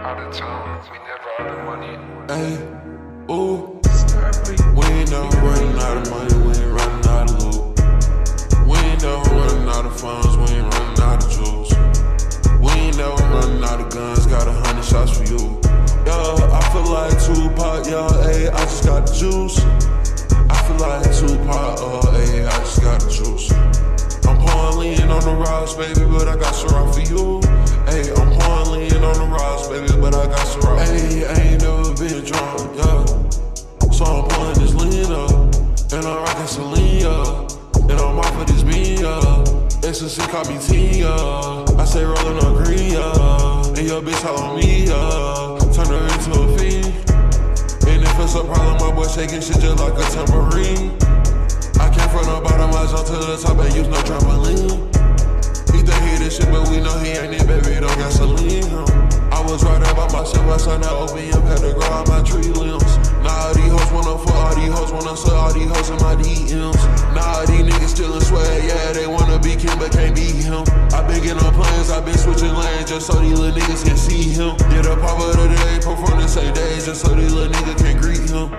out of town, we never out of money. Hey, ooh, we ain't never running out of money, we ain't running out of loot. We ain't never running out of funds, we ain't running out of jewels. We ain't never running out of guns, got 100 shots for you. Yeah, I feel like Tupac, yeah, ayy, I just got the juice. I feel like Tupac, ayy, I just got the juice. I'm pouring lean on the rocks, baby, but I got Ciroc for you. Ayy, I'm pouring lean on the rocks, baby, but I got Ciroc. Ayy, I ain't never been drunk, yeah. So I'm pouring this lean up, and I'm rockin' Celine, yeah. And I'm off of this bean, yeah. Ecstasy caught me tea, yeah. I say rollin' on green, yeah. And your bitch all on me, yeah. Turn her into a fiend. And if it's a problem, my boy shaking shit just like a tambourine. I came from the bottom, I jumped to the top and used no trampoline. He think he this shit, but we know he ain't it, baby, don't gasoline. I was right about my shit, my son, that opium had to grow out my tree limbs. Now all these hoes wanna fuck, all these hoes wanna suck, all these hoes in my DMs. Now all these niggas stealing swag, yeah, they wanna be king, but can't be him. I been getting on planes, I been switching lanes, just so these little niggas can see him. Get a pop of the day, perform the same day, just so these little niggas can greet him.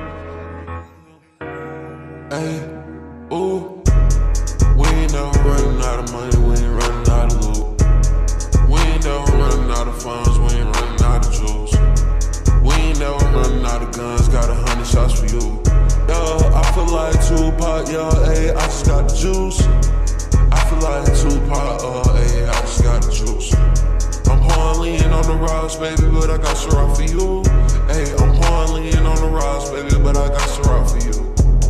Hey, ooh, we ain't never running out of money, we ain't running out of loot. We ain't never running out of funds, we ain't running out of jewels. We ain't never running out of guns, got 100 shots for you. Yeah, I feel like Tupac, yeah, ayy, I just got the juice. I feel like Tupac, ayy, I just got the juice. I'm pouring lean on the rocks, baby, but I got Ciroc for you. Ayy, I'm pouring lean on the rocks, baby, but I got Ciroc for you.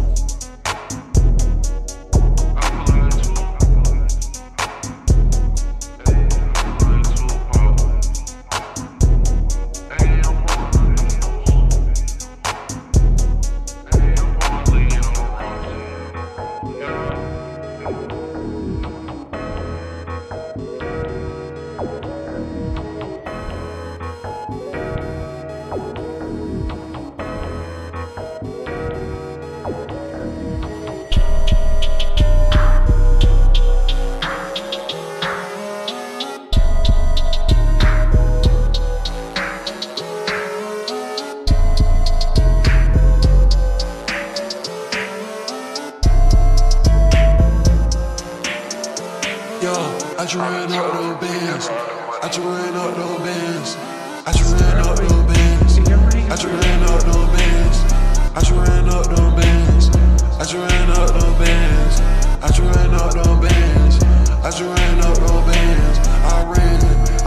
I just ran up those bands. I just ran up those bands. I just ran up those bands. I just ran up those bands. I just ran up those bands. I just ran up those bands. I just ran up those bands. I just ran up those bands. I ran.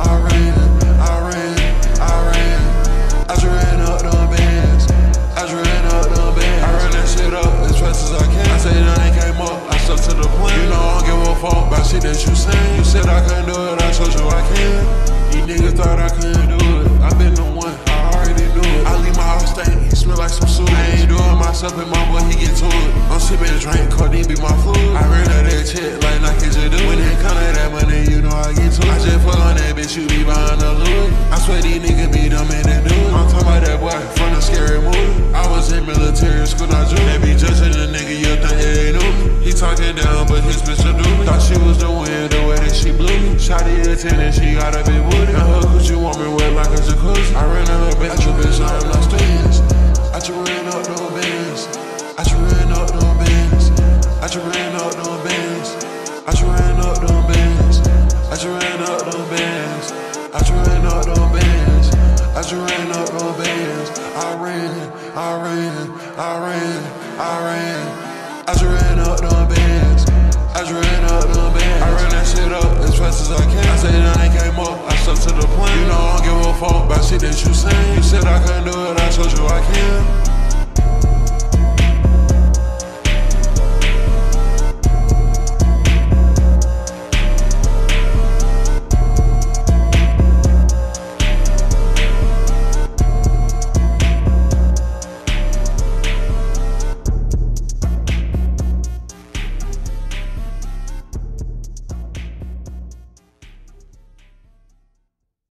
I just ran up those bands. I just ran up those bands. I ran that shit up as fast as I can. I say that ain't came up. I stuck to the plan. You know I don't give a fuck about shit that you saying. You said I couldn't do it, I told you I can. These niggas thought I couldn't do it. I been the one, I already do it. I leave my house stank, he smell like some soup. I ain't doing myself and my boy, he get to it. I'm sipping a drink, codeine be my food. I ran out that shit like Nike just do. When it come to that money, you know I get to it. I just fuck on that bitch, you be behind the Louis. I swear these niggas be dumb and they do it. I'm talking about that boy from the scary movie. I was in military school, not you. They be judging the nigga, you think they knew. He talking down, but his bitch a doobie. Thought she was the wind, the way that she blew me. Shot the 10 and she got a big booty. And her coochie want me wet like a jacuzzi. I ran her bitch.